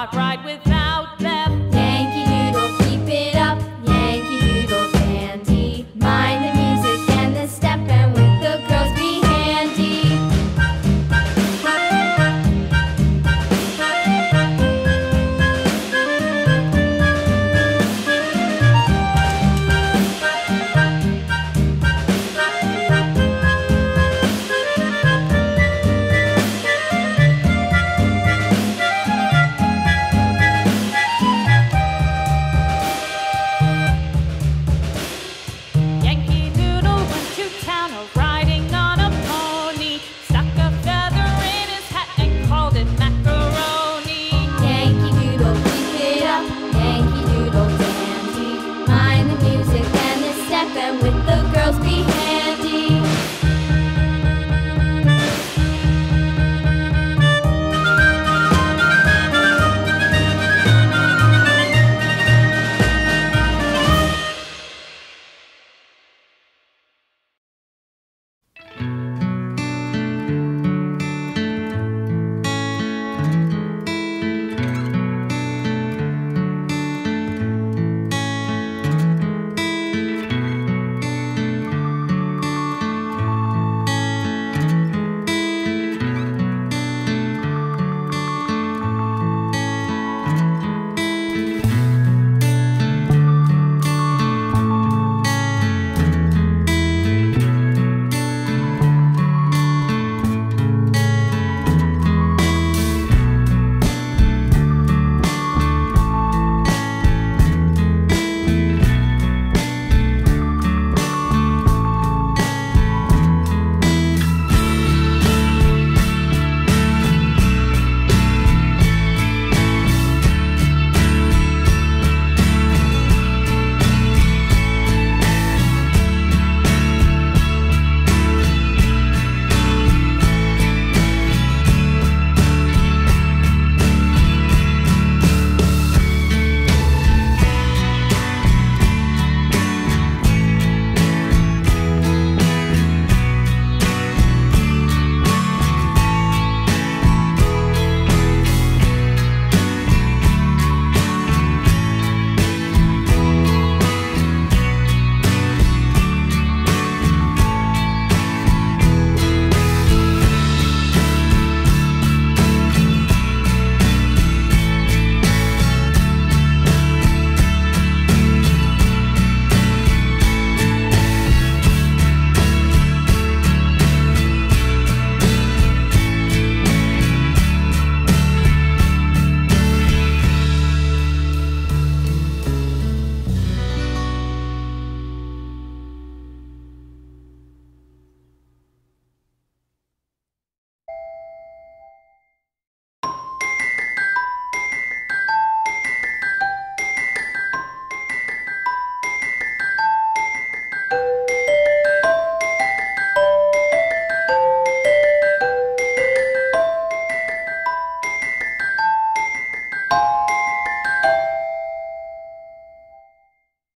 cannot ride without them. Yankee Doodle, keep it up, Yankee Doodle dandy. Mind the music and the step, and with the girls be handy. Yankee Doodle went to town riding on a pony, stuck a feather in his hat and called it macaroni. Yankee Doodle, keep it up, Yankee Doodle dandy. Mind the music and the step, and with the girls be handy.